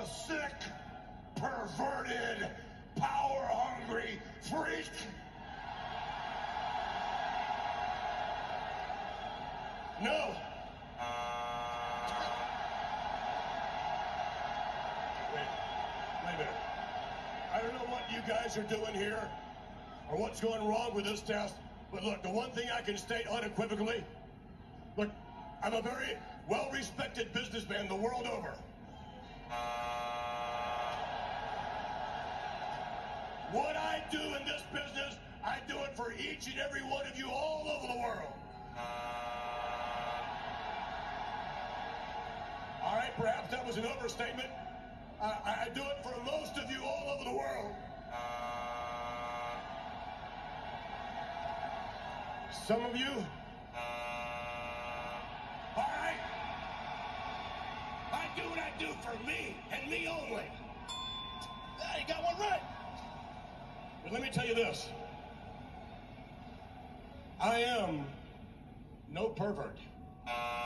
a sick, perverted, power-hungry freak. No. Wait a minute. I don't know what you guys are doing here or what's going wrong with this test, but look, the one thing I can state unequivocally, look, I'm a very well-respected businessman the world over. What I do in this business, I do it for each and every one of you all over the world. All right, perhaps that was an overstatement. I do it for most of you all over the world. Some of you. All right. I do what I do for me and me only. Yeah, you got one right. But let me tell you this. I am no pervert.